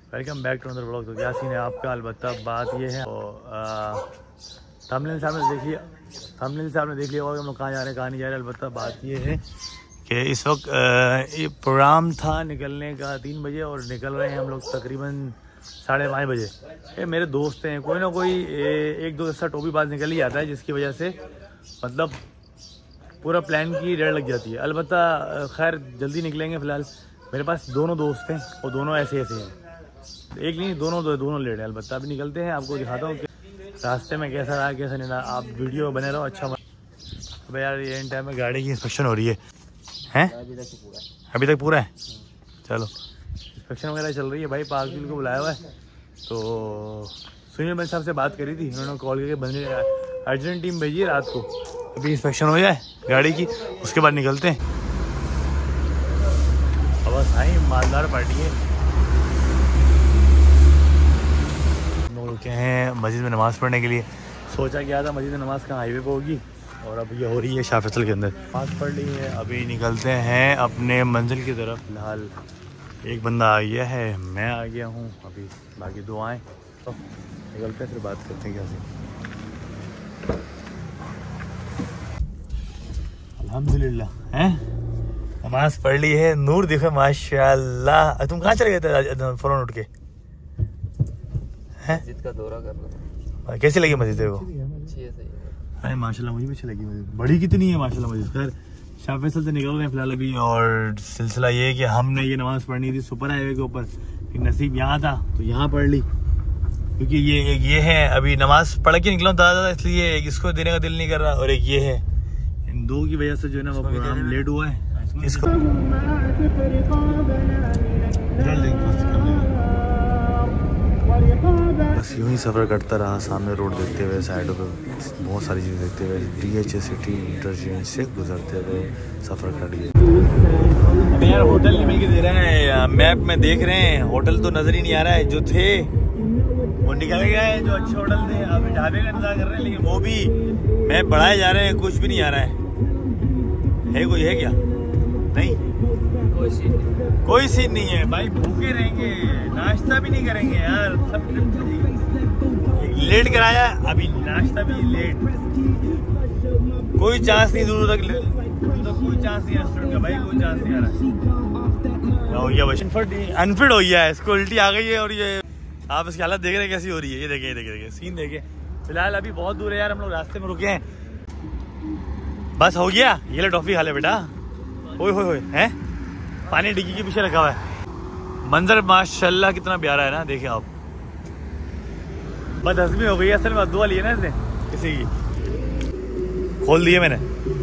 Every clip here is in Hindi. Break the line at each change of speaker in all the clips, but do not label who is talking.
Welcome back to another vlog. तो क्या सीन है आपका, अलबत्ता बात ये है थंबनेल से आपने देख लिया होगा हम लोग कहाँ जा रहे हैं कहाँ नहीं जा रहे। अलबत्ता बात ये है कि इस वक्त ये प्रोग्राम था निकलने का 3 बजे और निकल रहे हैं हम लोग तकरीबन 5:30 बजे। ये मेरे दोस्त हैं, कोई ना कोई एक दो ऐसा टोपी बाज निकल ही आता है जिसकी वजह से मतलब पूरा प्लान की डेढ़ लग जाती है। अलबत्ता खैर जल्दी निकलेंगे। फ़िलहाल मेरे पास दोनों दोस्त हैं और दोनों ऐसे हैं, एक नहीं दोनों लेट हैं। अलबत्ता अभी निकलते हैं, आपको दिखाता हूँ कि रास्ते में कैसा रहा कैसा नहीं रहा। आप वीडियो बने रहो। अच्छा भाई यार ये इन टाइम में गाड़ी की इंस्पेक्शन हो रही है अभी तक पूरा है। चलो इंस्पेक्शन वगैरह चल रही है भाई। पार्किंग को बुलाया हुआ है तो सुनील भाई साहब से बात करी थी, उन्होंने कॉल करके बंदे अर्जेंट टीम भेजी है रात को। अभी इंस्पेक्शन हो जाए गाड़ी की उसके बाद निकलते हैं। अब बस आई मालदार पार्टी है। हम लोग रुके हैं मस्जिद में नमाज़ पढ़ने के लिए। सोचा क्या था मस्जिद में नमाज़ कहाँ हाईवे पे होगी और अब ये हो रही है शाह फैसल के अंदर। नमाज़ पढ़ ली है, अभी निकलते हैं अपने मंजिल की तरफ। फिलहाल एक बंदा आ गया है, मैं आ गया हूँ, अभी बाकी दो आएँ तो निकलते हैं, फिर बात करते हैं क्या से। अल्हम्दुलिल्लाह हैं नमाज़ पढ़ ली है। नूर देखो माशाल्लाह। तुम कहाँ चले गए थे फ़ौरन उठ के?
मस्जिद का दौरा कर रहा।
कैसी लगी मस्जिद को?
अच्छी है, सही है।
अरे माशाल्लाह मुझे भी अच्छी लगी मस्जिद। बड़ी कितनी है माशाल्लाह मस्जिद। खैर शाह फैसल से निकल रहे हैं फिलहाल अभी। और सिलसिला ये है कि हमने ये नमाज़ पढ़नी थी सुपर हाईवे के ऊपर, नसीब यहाँ था तो यहाँ पढ़ ली। क्योंकि ये है अभी नमाज़ पढ़ के निकला हूँ दादा, इसलिए इसको देने का दिल नहीं कर रहा। और एक ये है, इन दो की वजह से जो है ना वो प्रोग्राम लेट हुआ है। इसको बस यूँ ही सफ़र करता रहा, सामने रोड देखते हुए, साइडों पे बहुत सारी चीज़ें देखते हुए, DH सिटी इंटरचेंज से गुजरते हुए सफ़र कर लिए। अभी यार होटल नहीं मिल के दे रहे हैं, मैप में देख रहे हैं होटल तो नज़र ही नहीं आ रहा है। जो थे वो निकल गए, जो अच्छे होटल थे। अब ढाबे का इंतजार कर रहे हैं लेकिन वो भी मैप बढ़ाए जा रहे हैं, कुछ भी नहीं आ रहा है। कोई है क्या? नहीं कोई सीन नहीं है भाई। भूखे रहेंगे, नाश्ता भी नहीं करेंगे यार। सब लेट कराया, अभी नाश्ता भी लेट। कोई चांस नहीं दूर तक कोई चांस नहीं रेस्टोरेंट का भाई, कोई चांस नहीं आ रहा। हो गया बस अनफिट हो गया है, इसको उल्टी आ गई है। और ये आप इसकी हालत देख रहे हैं कैसी हो रही है। ये देखे सीन देखे। फिलहाल अभी बहुत दूर है यार, हम लोग रास्ते में रुके हैं। बस हो गया, ये ले टॉफी खा ले बेटा। ओए हैं पानी डिग्गी के पीछे रखा हुआ है। मंजर माशाल्लाह कितना प्यारा है ना, देखें आप। बदहज़मी हो गई असल में, दुआ ली है ना इसने किसी की। खोल दिए मैंने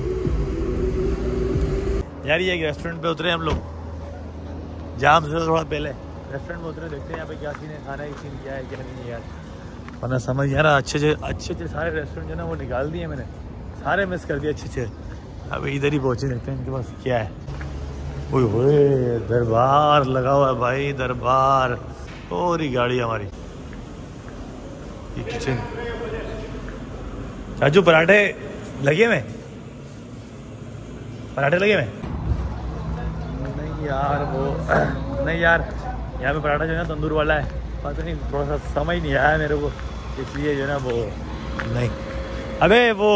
यार। ये एक रेस्टोरेंट पे उतरे हम लोग, जाम से थोड़ा पहले रेस्टोरेंट में उतरे। देखते हैं यहाँ पे क्या सीन है, खाना की सीन क्या है क्या नहीं है यार। वरना समझ यार अच्छे सारे रेस्टोरेंट जो ना वो निकाल दिए मैंने, सारे मिस कर दिए अच्छे। अब इधर ही पहुँचे, देखते हैं इनके पास क्या है। ओए दरबार लगा हुआ है भाई, दरबार। और ही गाड़ी हमारी ये किचन। चाचू पराठे लगे में? नहीं यार वो नहीं यार, यहाँ पे पराठा जो है ना तंदूर वाला है। पता नहीं थोड़ा सा समझ नहीं आया मेरे को, इसलिए जो है ना वो नहीं। अबे वो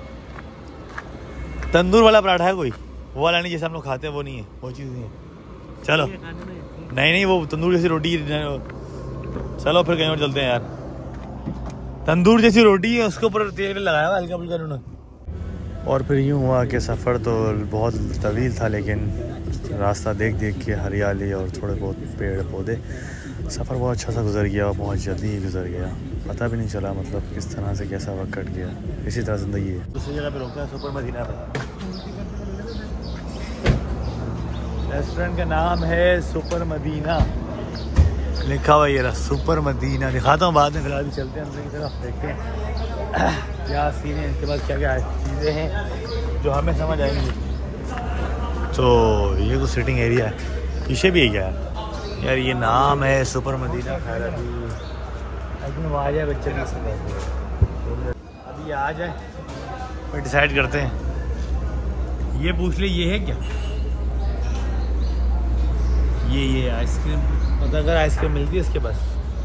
तंदूर वाला पराठा है कोई, वो वाला नहीं जैसे हम लोग खाते हैं, वो नहीं है, वो चीज़ नहीं है। चलो नहीं वो तंदूर जैसी रोटी। चलो फिर कहीं और चलते हैं यार। तंदूर जैसी रोटी है, उसके ऊपर तेल लगाया हुआ हल्का फुल्का उन्होंने। और फिर यूँ हुआ कि सफ़र तो बहुत तवील था, लेकिन रास्ता देख के हरियाली और थोड़े बहुत पेड़ पौधे, सफ़र बहुत अच्छा सा गुजर गया और बहुत जल्दी ही गुजर गया। पता भी नहीं चला मतलब किस तरह से कैसा वक्त कट गया। इसी तरह ज़िंदगी है। दूसरी जगह पे रुकते हैं, सुपर मदीना पे। रेस्टोरेंट का नाम है सुपर मदीना, लिखा हुआ ये रहा सुपर मदीना। दिखाता हूँ बाद में, फिलहाल भी चलते हैं अंदर की तरफ, देखते हैं क्या सीन है, इनके पास क्या क्या चीज़ें हैं जो हमें समझ आएंगी। तो ये कुछ सिटिंग एरिया है, पीछे भी है क्या यार। ये नाम है सुपर मदीना। खैर अभी वो आ जाए बच्चे नहीं सकते, अभी आ जाए फिर डिसाइड करते हैं। ये पूछ ले, ये है क्या? ये आइसक्रीम मतलब अगर आइसक्रीम मिलती है इसके पास।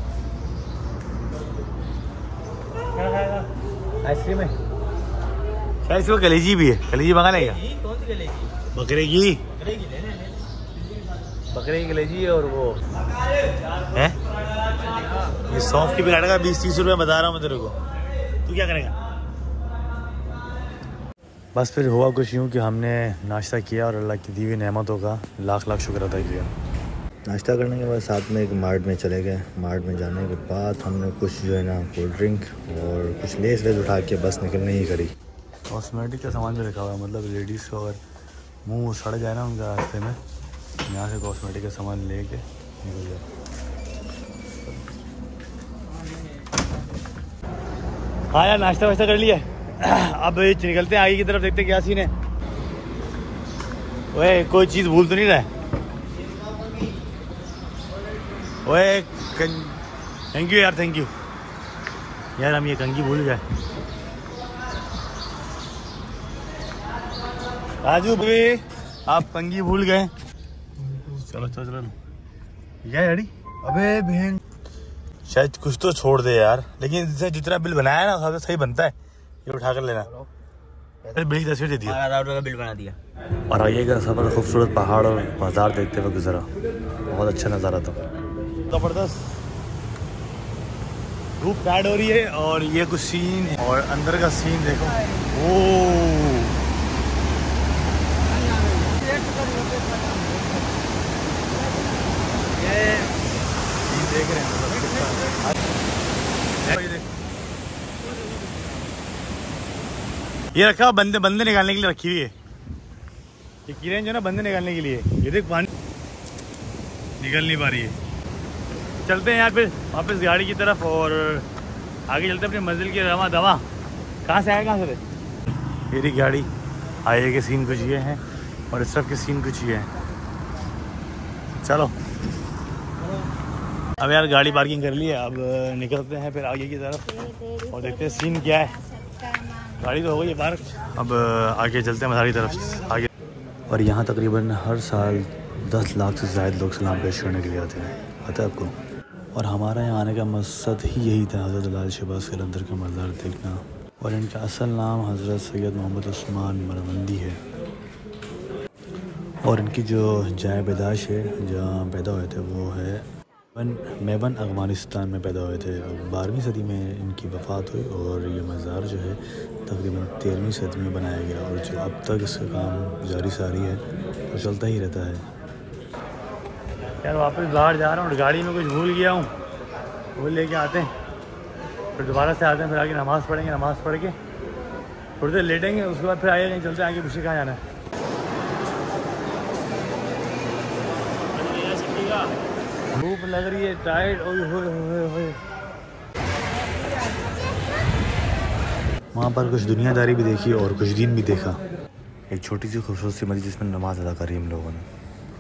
क्या खाएगा? आइसक्रीम है शायद इसको कलेजी भी है। कलेजी मंगा लेगा?
कौन सी कलेजी?
बकरे की। बकरे की कलेजी और वो है ये सौंफ की बिगाड़ का 20-30 रुपये बता रहा हूँ मैं तेरे को। तू क्या करेगा? बस फिर हुआ कुछ यूँ कि हमने नाश्ता किया और अल्लाह की दी हुई नेमतों का लाख लाख शुक्र अदा किया।
नाश्ता करने के बाद साथ में एक मार्ट में चले गए। मार्ट में जाने के बाद हमने कुछ जो है ना कोल्ड ड्रिंक और कुछ लेस वेस उठा के बस निकलने ही करी।
कॉस्मेटिक का सामान भी रखा हुआ है, मतलब लेडीज़ को अगर मुंह सड़ जाए ना उनका रास्ते में, यहाँ से कॉस्मेटिक का सामान ले के निकल जाए। हाँ यार नाश्ता वाश्ता कर लिया। अब निकलते हैं आगे की तरफ, देखते हैं क्या सीन है। ओए कोई चीज़ भूल तो नहीं रहा है? ओए थैंक यू यार, थैंक यू यार। हम ये कंगी भूल गए। राजू भाई आप कंगी भूल गए। चलो चलो चलो क्या यारी?
अबे बहन
शायद कुछ तो छोड़ दे यार, लेकिन इससे जितना बिल बनाया ना सबसे सही बनता है। ये उठा कर लेना। अरे बिल की तस्वीर दे दिया,
का बिल बना दिया।
और आगे का सफ़र खूबसूरत पहाड़ और बाजार देखते हुए गुजरा। बहुत अच्छा नज़ारा था, ज़बरदस्त। धूप बैड हो रही है और ये कुछ सीन है। और अंदर का सीन देखो। ओ देख रहे हैं ये रखा बंदे निकालने के लिए रखी हुई है। ये किरण जो ना बंदे निकालने के लिए। ये देख पानी निकल नहीं पा रही है। चलते हैं यार फिर वापस गाड़ी की तरफ और आगे चलते हैं अपनी मंजिल की रवा दवा। कहाँ से आया, कहाँ से थे? मेरी गाड़ी आगे के सीन कुछ ये हैं और इस तरफ के सीन कुछ ये हैं। चलो अब यार गाड़ी पार्किंग कर ली है, अब निकलते हैं फिर आगे की तरफ और देखते हैं सीन क्या है। गाड़ी तो हो गई है पार्क, अब आगे चलते हैं मज़ार की तरफ आगे। और यहाँ तकरीबन हर साल 10 लाख से ज़्यादा लोग सलाम पेश करने के लिए आते हैं, पता है आपको। और हमारा यहाँ आने का मकसद ही यही था, हज़रत लाल शहबाज कलंदर का मज़ार देखना। और इनका असल नाम हज़रत सैयद मोहम्मद उस्मान मरवंदी है। और इनकी जो जाए पैदाश है, जहाँ पैदा हुए थे, वो है मेवन अफ़गानिस्तान में पैदा हुए थे। 12वीं सदी में इनकी वफ़ात हुई और ये मज़ार जो है तकरीबन 13वीं सदी में बनाया गया। और जो अब तक इसका काम जारी सारी है तो चलता ही रहता है। यार वापस बाहर जा रहा हूँ, गाड़ी में कुछ भूल गया हूँ, वो लेके आते हैं, फिर दोबारा से आते हैं, फिर आगे नमाज़ पढ़ेंगे। नमाज़ पढ़ के थोड़ी देर लेटेंगे, उसके बाद फिर आगे कहीं चलते हैं। आगे पीछे कहाँ जाना है? धूप लग रही है, टाइट। वहाँ पर कुछ दुनियादारी भी देखी और कुछ दीन भी देखा। एक छोटी सी खूबसूरत सी मस्जिद जिसमें नमाज़ अदा करी हम लोगों ने।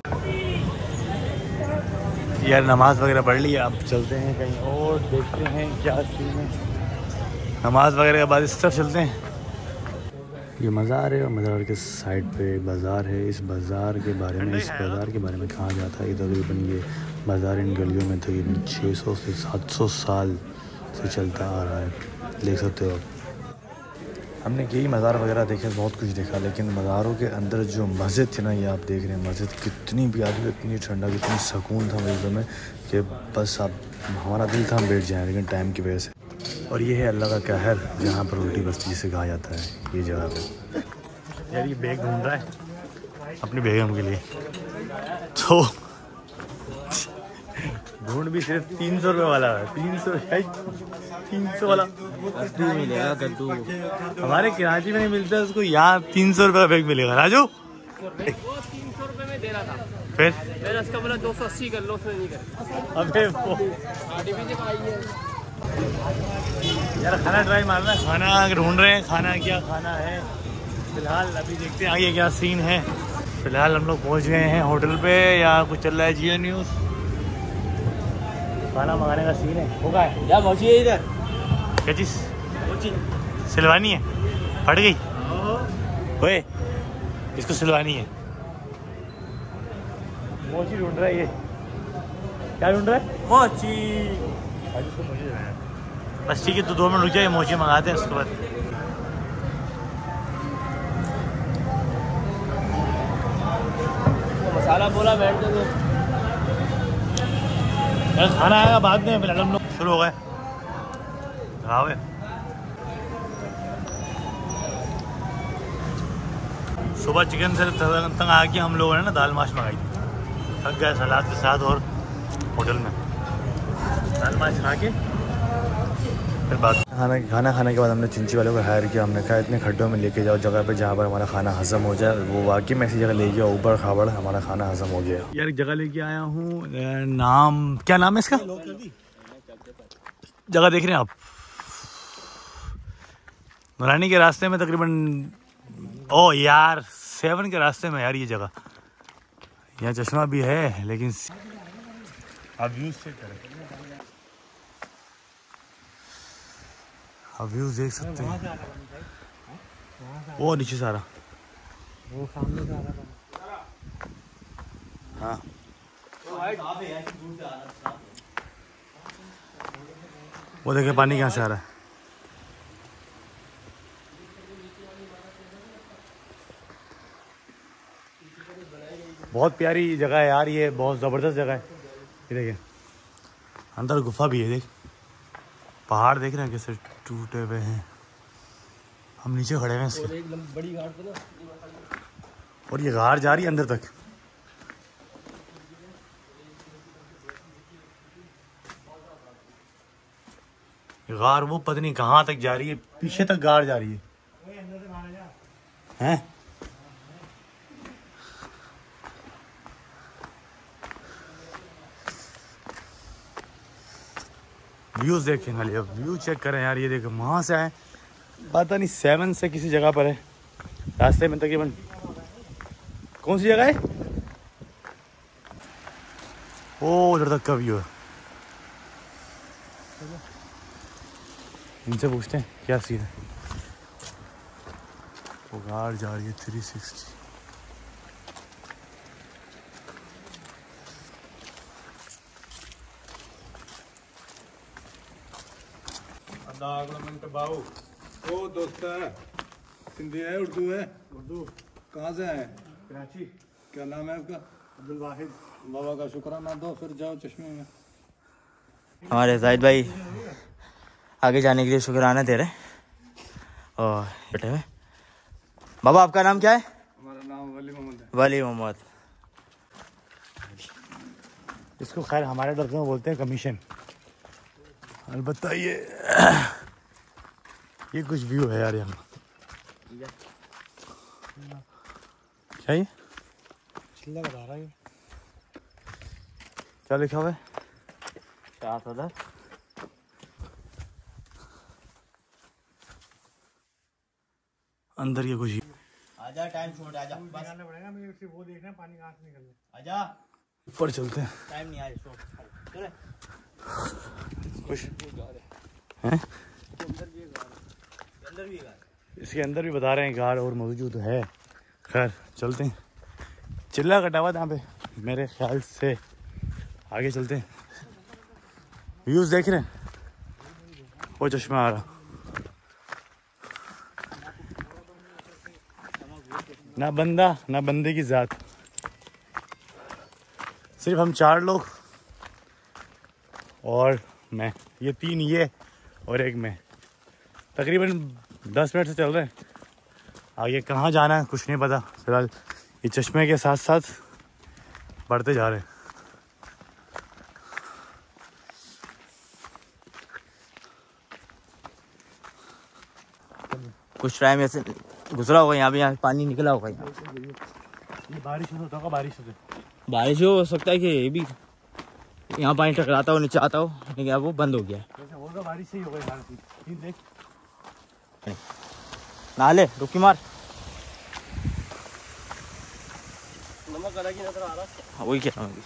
यार नमाज़ वगैरह पढ़ ली, अब चलते हैं कहीं और, देखते हैं क्या सीन है। नमाज़ वगैरह के बाद इस तरफ चलते हैं। ये मज़ार है और मज़ार के साइड पे बाज़ार है। इस बाज़ार के बारे में कहा जाता है कि तकरीबन ये बाज़ार इन गलियों में तकरीबन 600 से 700 साल से चलता आ रहा है। देख सकते हो आप। हमने कई मज़ार वगैरह देखे, बहुत कुछ देखा, लेकिन मज़ारों के अंदर जो मस्जिद थी ना, ये आप देख रहे हैं मस्जिद कितनी प्यारी, इतनी ठंडा, इतनी सुकून था मस्जिद में कि बस आप हमारा दिल था हम बैठ जाएँ, लेकिन टाइम की वजह से। और ये है अल्लाह का कहर, जहाँ पर उल्टी बस्ती से कहा जाता है ये जगह पे। यार ये बैग ढूंढ रहा है अपनी बेगम के लिए, तो ढूंढ भी सिर्फ 300 रुपये वाला है। 300 वाला
मिलेगा कद्दू।
हमारे कराची में नहीं मिलता है, उसको यहाँ 300 रुपये का बैग मिलेगा। राजू
300 रुपये में दे रहा था,
फिर
मैंने उसका बोला 280 कर लो, उसने नहीं कर।
अबे यार खाना ट्राई मारना, खाना ढूंढ रहे हैं, खाना क्या खाना है फिलहाल। अभी देखते हैं आगे क्या सीन है। फिलहाल हम लोग पहुंच गए हैं होटल पे, या कुछ चल रहा है जियो न्यूज़। खाना मंगाने का सीन है, होगा
क्या पहुँचिए इधर?
क्या चीज़ सिलवानी है? फट गई ओए, इसको सिलवानी है। मोची ढूंढ रहा है ये। क्या ढूंढ रहा है?
मोची।
बस ठीक है, तो 2 मिनट रुक जाए, मोची मंगाते हैं उसके बाद।
मसाला बोला बैठ दो।
खाना आएगा बाद में, फिलहाल हम लोग शुरू हो गए। हाँ सुबह चिकन से तंग आ के हम लोगों ने ना दाल माश मंगाई, थक गए सलाद के साथ, और होटल में दाल माश खा के फिर बात।
खाना खाने के बाद हमने चिंची वालों को हायर किया। हमने कहा इतने खड्डों में लेके जाओ जगह पे जहाँ पर हमारा खाना हज़म हो जाए। वो वाकई में ऐसी जगह ले गया, ऊबर खाबड़ हमारा खाना हज़म हो गया।
यार एक जगह लेके आया हूँ, नाम क्या नाम है इसका? जगह देख रहे हैं आप, नौरानी के रास्ते में तकरीबन, ओ यार 7 के रास्ते में यार ये जगह। यहाँ चश्मा भी है, लेकिन आप व्यूज चेक करें, आप व्यूज देख सकते हैं। वो नीचे सारा,
वो सामने से आ रहा था।
हाँ वो देखे पानी कहाँ से आ रहा है। बहुत प्यारी जगह है यार, ये बहुत ज़बरदस्त जगह है। ये देखिए अंदर गुफा भी है, देख पहाड़ देख रहे हैं कैसे टूटे हुए हैं। हम नीचे खड़े हैं इसके,
एक बड़ी घाट पे ना,
और ये गार जा रही है अंदर तक। ये गार वो पता नहीं कहाँ तक जा रही है, पीछे तक गार जा रही है। हैं व्यूज देखें खाली, अब व्यू चेक करें यार। ये देखो वहाँ से आए, पता नहीं 7 से किसी जगह पर है रास्ते में तकरीबन। कौन सी जगह है? ओ उधर तक का व्यू है। इनसे पूछते हैं क्या सीन है। वो गाड़ जा रही है 360।
बाबू ओ दोस्त है, सिंधी है, उर्दू है? उर्दू। कहाँ से है?
कराची।
क्या नाम है आपका?
अब्दुल वाहिद।
बाबा का शुक्राना दो, फिर जाओ चश्मे में।
हमारे जाहिद भाई आगे जाने के लिए शुक्राना दे रहे हैं। और बेटे हुए बाबा, आपका नाम क्या है?
हमारा नाम वली मोहम्मद है।
वली मोहम्मद।
इसको खैर हमारे दर्द में बोलते हैं कमीशन। अलबत्ता ये कुछ व्यू है यार यहाँ। क्या ये
चिल्ला बता रहा है।
क्या लिखा हुआ है? अंदर ये कुछ
आजा, टाइम छोड़, आजा बस।
निकालना पड़ेगा मुझे, सिर्फ वो देखना है पानी कहाँ से निकल रहा है।
आजा,
ऊपर चलते हैं।
टाइम नहीं, आजा छोड़ चले।
कुछ हैं
अंदर भी है।
इसके अंदर भी बता रहे हैं गार और मौजूद है। खैर चलते हैं। चिल्ला कटा हुआ था यहाँ पे, मेरे ख्याल से आगे चलते हैं। व्यूज देख रहे हैं, वो चश्मा आ रहा। ना बंदा ना बंदे की जात, सिर्फ हम 4 लोग और मैं, ये 3 ये और एक मैं। तकरीबन 10 मिनट से चल रहे हैं। आगे कहाँ जाना है कुछ नहीं पता। फिलहाल ये चश्मे के साथ साथ बढ़ते जा रहे हैं।
कुछ टाइम ऐसे गुजरा होगा, यहाँ भी यहाँ पानी निकला होगा। यहाँ
ये बारिश होता होगा, बारिश होते
बारिश हो सकता है कि ये भी यहाँ पानी टकराता हो, नीचे आता हो, लेकिन अब वो बंद हो गया है।
होगा, बारिश से ही होगा। देख
नाले रुकी मार,
नमक अलग ही नजर आ रहा है।
हाँ, वही कह रहा हूँ।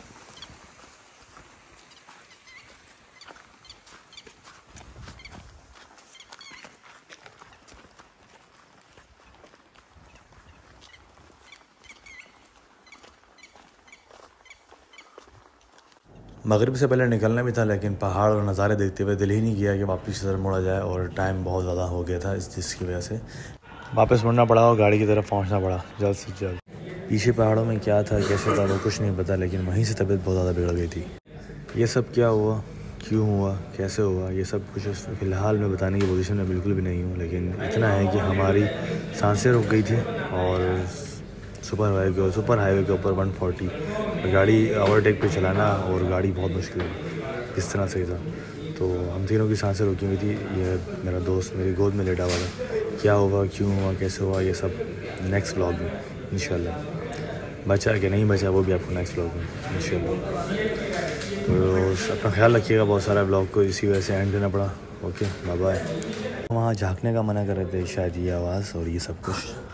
मगरिब से पहले निकलना भी था, लेकिन पहाड़ और नज़ारे देखते हुए दिल ही नहीं किया कि वापस की तरफ मुड़ा जाए, और टाइम बहुत ज़्यादा हो गया था जिसकी वजह से वापस मुड़ना पड़ा और गाड़ी की तरफ पहुंचना पड़ा जल्द से जल्द। पीछे पहाड़ों में क्या था कैसे था वो कुछ नहीं पता, लेकिन वहीं से तबीयत बहुत ज़्यादा बिगड़ गई थी। ये सब क्या हुआ, क्यों हुआ, कैसे हुआ, ये सब कुछ फ़िलहाल मैं बताने की पोजीशन में बिल्कुल भी नहीं हूँ, लेकिन इतना है कि हमारी सांसें रुक गई थी और सुपर हाईवे के ऊपर 140 गाड़ी ओवरटेक पे चलाना और गाड़ी बहुत मुश्किल है इस तरह से ही था। तो हम तीनों की सांसें रुकी हुई थी। ये मेरा दोस्त मेरी गोद में लेटा हुआ था। क्या हुआ, क्यों हुआ, कैसे हुआ, ये सब नेक्स्ट व्लॉग में इंशाल्लाह। बचा कि नहीं बचा वो भी आपको नेक्स्ट व्लॉग में इंशाल्लाह। तो अपना ख्याल रखिएगा। बहुत सारा व्लॉग को इसी वजह से एंड करना पड़ा। Okay bye bye. वहाँ झाँकने का मना कर रहे थे शायद ये आवाज़ और ये सब कुछ।